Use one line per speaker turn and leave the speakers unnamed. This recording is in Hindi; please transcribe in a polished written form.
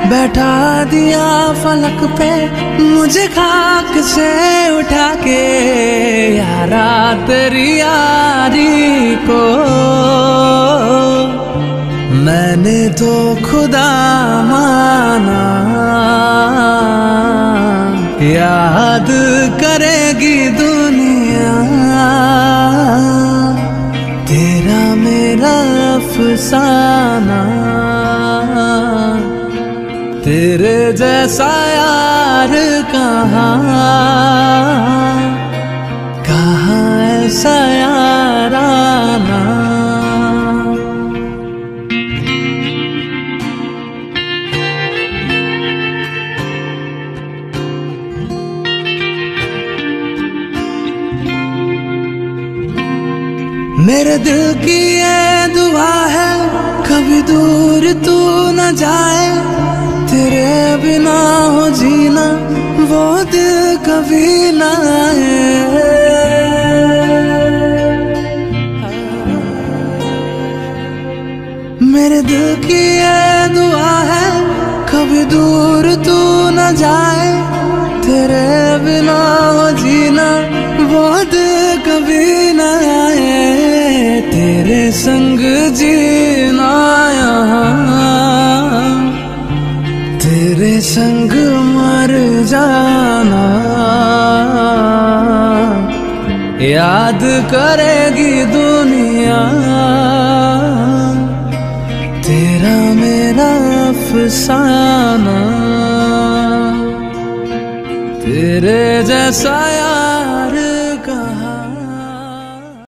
बैठा दिया फलक पे मुझे खाक से उठा के, यारा तेरी यारी को मैंने तो खुदा माना। याद करेगी दुनिया तेरा मेरा अफसाना, तेरे जैसा यार कहाँ कहाँ ऐसा याराना। मेरे दिल की ये दुआ है कभी दूर तू न जाए, तेरे बिना हो जीना वो दिल कभी न आए। मेरे दिल की ये दुआ है कभी दूर तू न जाए, तेरे बिना हो जीना वो दिल कभी न आए। तेरे संग जीना यहाँ, तेरे संग मर जाना, याद करेगी दुनिया तेरा मेरा अफसाना, तेरे जैसा